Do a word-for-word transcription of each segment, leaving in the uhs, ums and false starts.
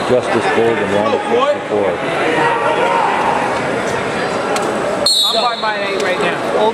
Justice Bull and round of sixty-four. I'm by my eight right now.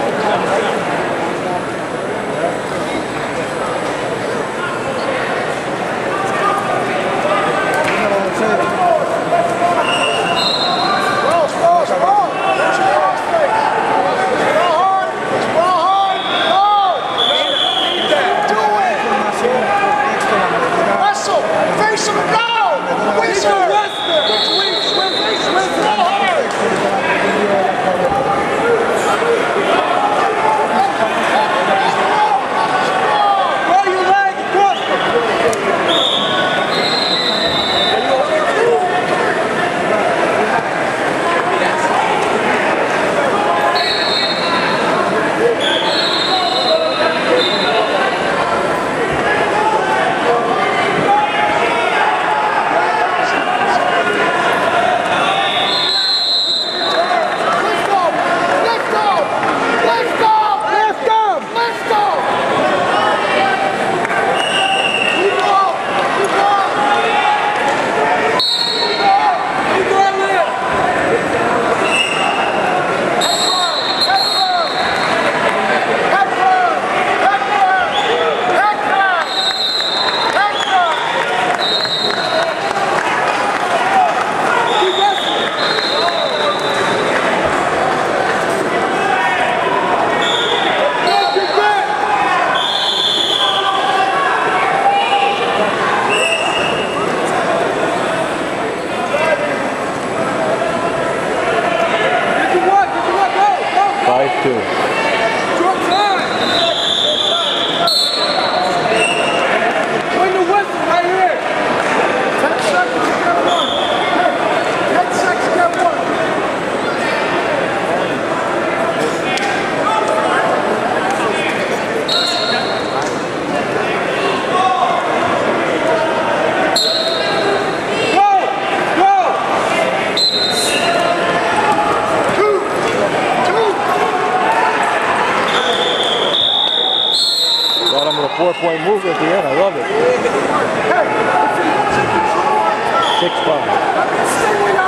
Four-point move at the end. I love it. Six five.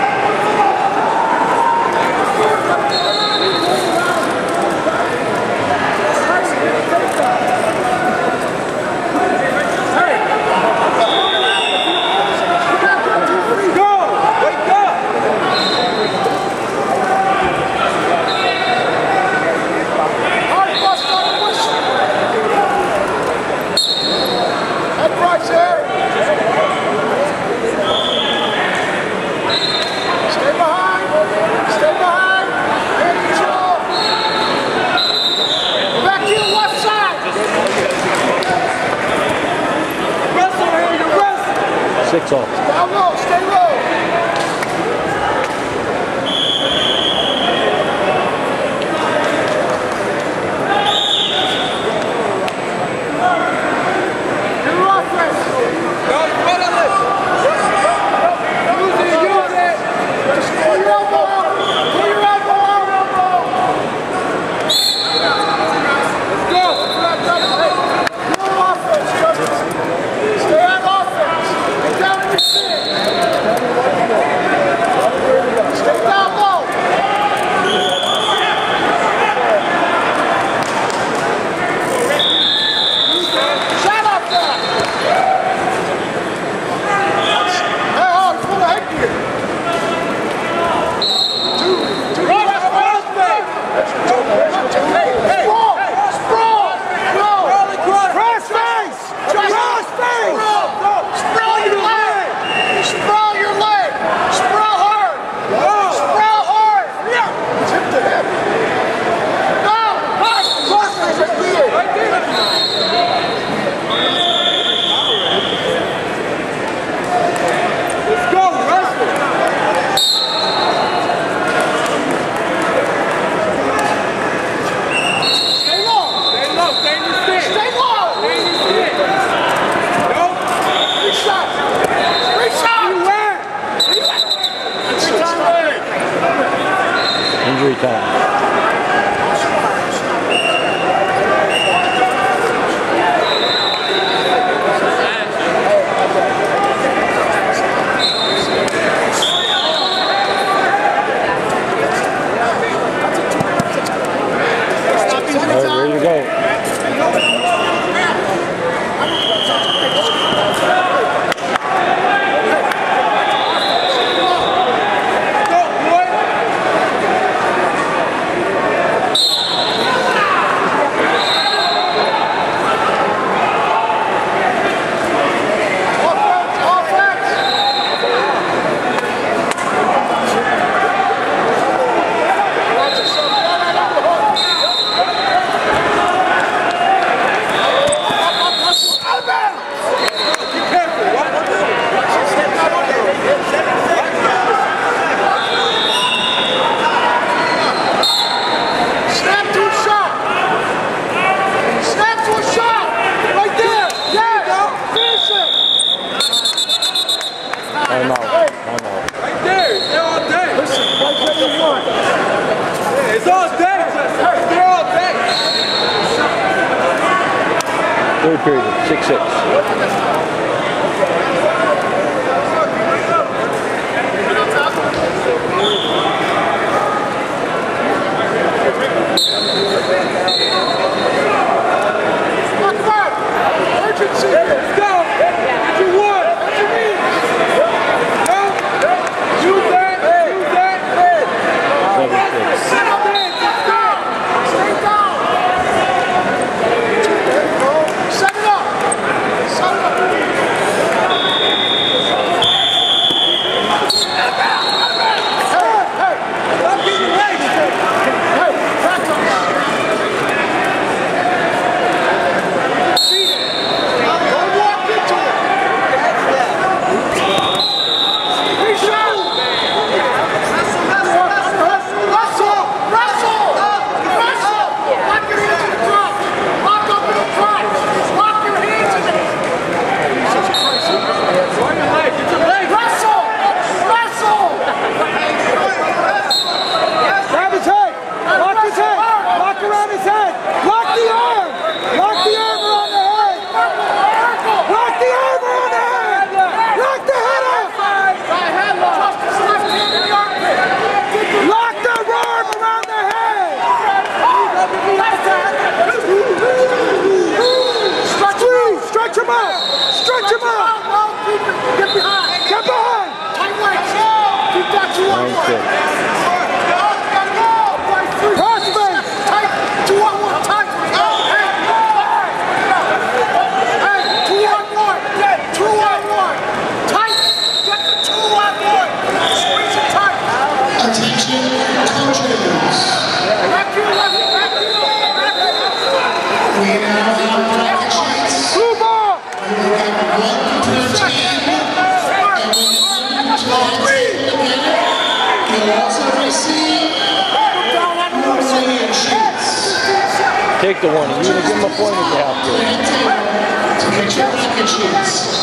Six off. Down low, stay low. Injury time. I'm out. I'm out. Right there. They're all day. Listen, right where you want. Yeah, it's all day. They're all day. Third period, six six. Urgency. Let's go. What you want? What you need? No. Use that. Use that. seven six. Sit up there. Sit down. Stay down. Set it up. Set it up. Hey, hey. Stop getting legs. Hey, back up. Take the one. You're going to give him a point if you have to. To get your rocket sheets.